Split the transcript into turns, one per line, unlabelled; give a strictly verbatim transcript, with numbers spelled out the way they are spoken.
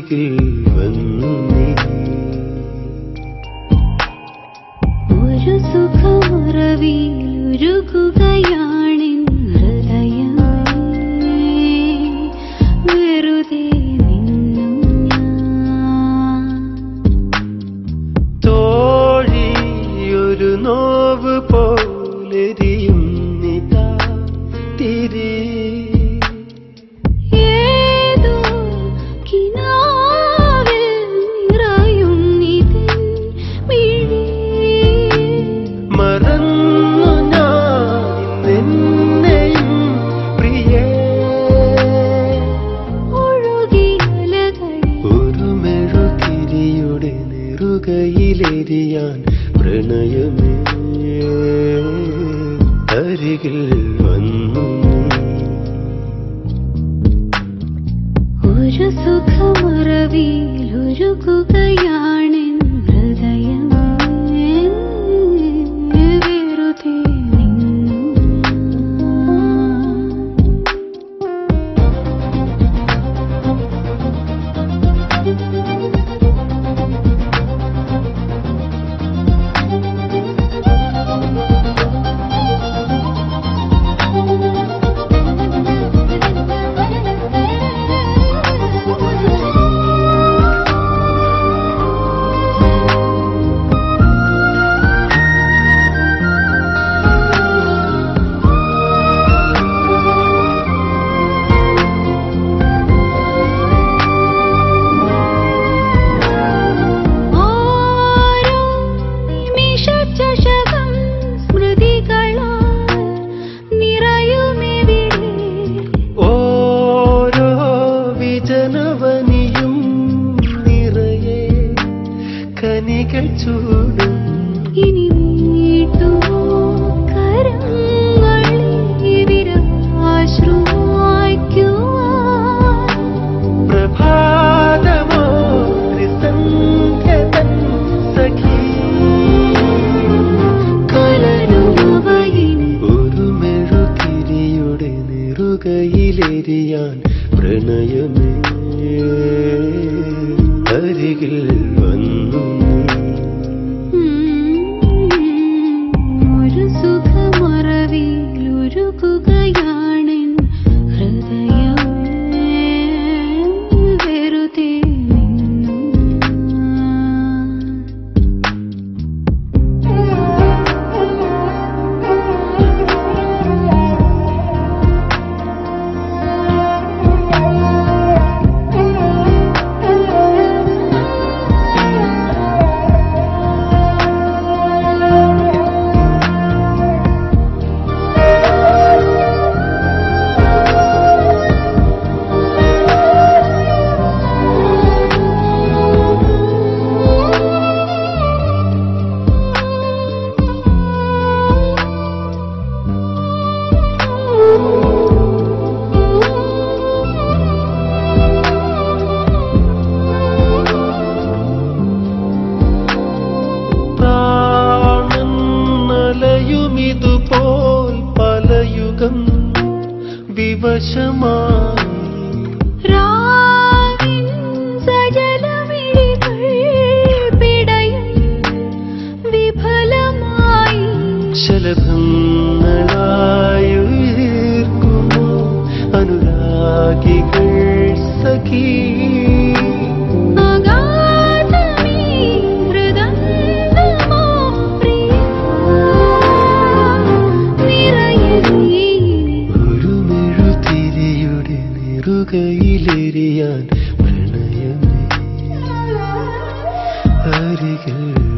അരികിൽ വന്നു നീ.
ഒരു സുഖമുറവിലുരുകുകയാണെൻ ഹൃദയമേ, വെറുതെ നിന്നു ഞാൻ.
തോഴി ഒരു നോവ് പോലെരിയും നിതാ തിരി.
ഏതോ കിനാവിൽ നിറയും നിതിൻ മിഴി.
മറന്നു ഞാൻ നിന്നെയും പ്രിയേ.
ഒഴുകിയലകളിൽ
ഒരു മെഴുതിരിയുടെ നെറുകയിലെരിയാൻ പ്രണയമേ, അരികിൽ വന്നു നീ.
ഒരു സുഖമുറവിലുരുകുകയാണെൻ ഹൃദയമേ, വെറുതെ നിന്നു
കനികൾ ചൂടും.
ഇനി വീട്ടുമോ കരങ്ങളിൽ വിരഹാശ്രുവായിക്കുവാൻ.
പ്രഭാതമോ ത്രിസന്ധ്യതൻ സഖി.
കലരുവയിനി
ഒരു മെഴുതിരിയുടെ നെറുകയിലെരിയാൻ പ്രണയമേ, അരികിൽ വന്നു നീ.
ഒരു സുഖമുറവിലുരുകുകയാണെൻ ഹൃദയമേ, വെറുതെ നിന്നു
ഇതുപോൽ പലയുഗം വിവശമായി.
രാവിൻ സജലമിഴികൾ പിടയും വിഫലമായി.
ശലഭങ്ങളായുയർക്കുമോ അനുരാഗികൾ സഖി. നെറുകയിലെരിയാൻ പ്രണയമേ, അരികിൽ